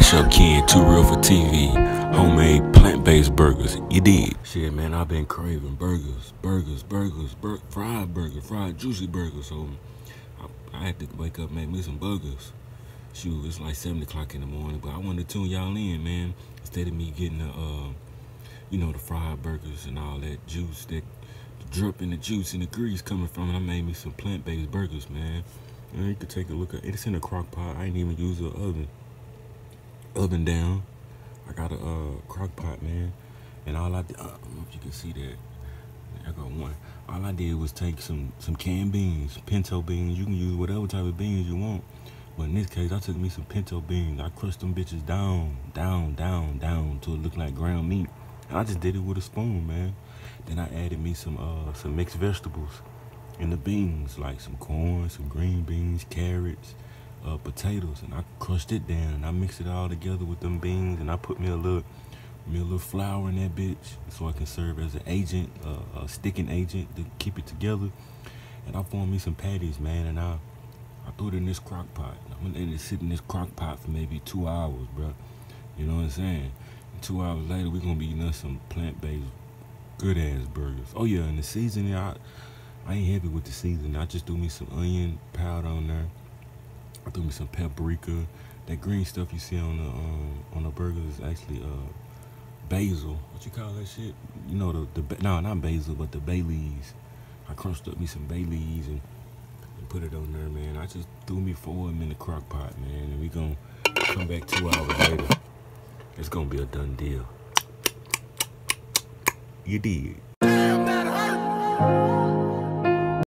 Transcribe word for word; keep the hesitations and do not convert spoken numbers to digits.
It's your kid, Too Real for T V. Homemade plant-based burgers. You did. Shit, man, I've been craving burgers, burgers, burgers, bur fried burgers, fried juicy burgers. So I, I had to wake up, make me some burgers. Shoot, it's like seven o'clock in the morning, but I wanted to tune y'all in, man. Instead of me getting the, uh, you know, the fried burgers and all that juice, that the drip and the juice and the grease coming from it, I made me some plant-based burgers, man. And you could take a look at it. It's in a crock pot. I ain't even use an oven. Oven down. I got a uh, crock pot, man. And all I did, I don't know if you can see that. I got one. All I did was take some some canned beans, pinto beans. You can use whatever type of beans you want. But in this case, I took me some pinto beans. I crushed them bitches down, down, down, down till it looked like ground meat. And I just did it with a spoon, man. Then I added me some uh some mixed vegetables in the beans, like some corn, some green beans, carrots, uh, potatoes, and I crushed it down and I mixed it all together with them beans, and I put me a little, me a little flour in that bitch so I can serve as an agent, uh, a sticking agent to keep it together. And I formed me some patties, man, and I, I threw it in this crock pot. I'm gonna let it sit in this crock pot for maybe two hours, bro. You know what I'm saying? And two hours later, we're gonna be eating us some plant-based, good-ass burgers. Oh yeah, and the seasoning, I. I ain't heavy with the seasoning. I just threw me some onion powder on there. I threw me some paprika. That green stuff you see on the um, on the burgers is actually uh, basil. What you call that shit? You know the the no, not basil, but the bay leaves. I crunched up me some bay leaves and, and put it on there, man. I just threw me four of them in the crock pot, man. And we gonna come back two hours later. It's gonna be a done deal. You did.